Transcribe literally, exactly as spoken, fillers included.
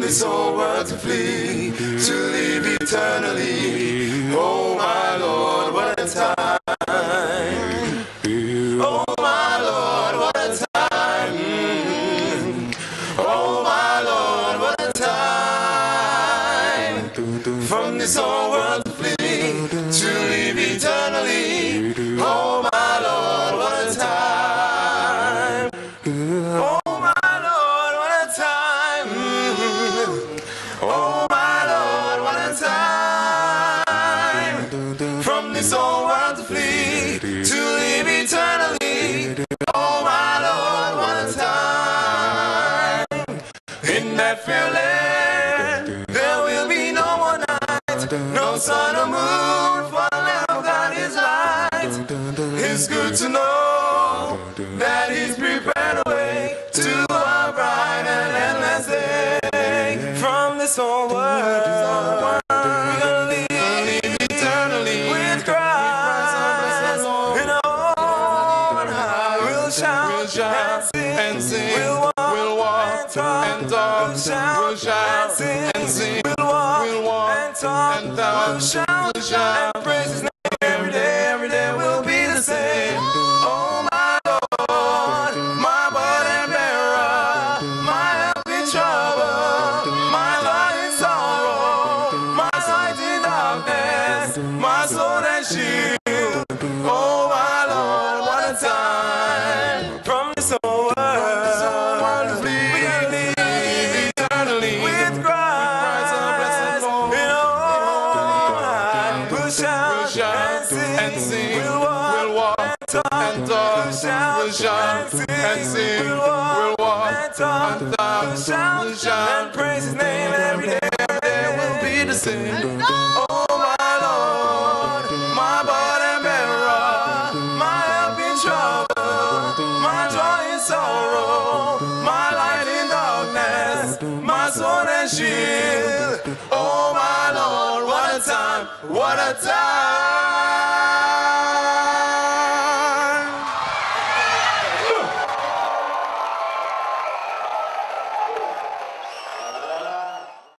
this old world to flee, to live eternally. Oh my Lord, what a time. Oh my Lord, what a time. Oh my Lord, what a time. From this old world to flee, to live eternally. Oh my Lord, what a time. Oh my Lord, what a time. Oh my Lord, what a time. From this old world to flee, to live eternally. Oh my Lord, what a time. In that fair land, there will be no more night, no sun or moon, for the Lamb of God is light. It's good to know that He's prepared a way to a bright and endless day. From this old world, we're gonna live eternally with Christ. In a open high, we'll shout and sing. We'll walk and talk, we'll shout and sing. We'll walk and talk, we'll shout and praise His name. Every day, every day will be the same. Oh my Lord, my burden bearer, my help in trouble, my light in sorrow, my light in darkness, my sword and shield. Oh my Lord, what a time. From this old world, we can live eternally with Christ. In all night, we'll shout and sing. We'll walk and talk, we'll shout and sing. We'll walk and talk, we'll shout and praise His name. And every day, every day will be the same. Oh my Lord, my burden bearer, my help in trouble, my joy in sorrow, my light in darkness, my sword and shield. Oh my Lord, what a time, what a time.